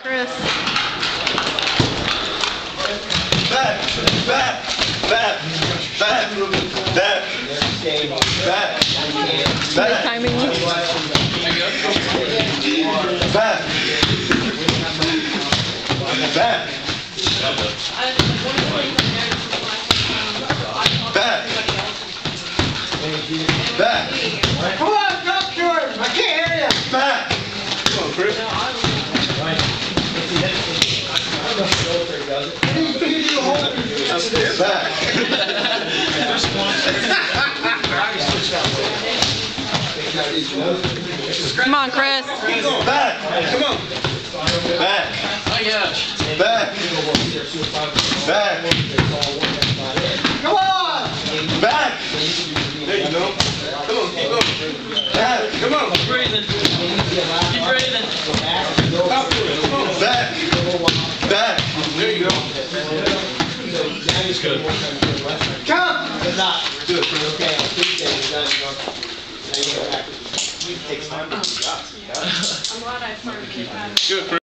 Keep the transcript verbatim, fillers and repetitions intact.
Chris. Back, back, back, back, back, back, back, Timing you. back, back, back, back. Come on, drop Jordan. I can't hear you. Back. Come on, Chris. Back. Come on, Chris. Back. Come on. Back. Back. Back. Come on. Back. There you go. Come on, keep going. Back. Come on. Keep breathing. Keep breathing. Up. Back. Back. There you go. It's good. Come. Good. I'm glad I started. Good.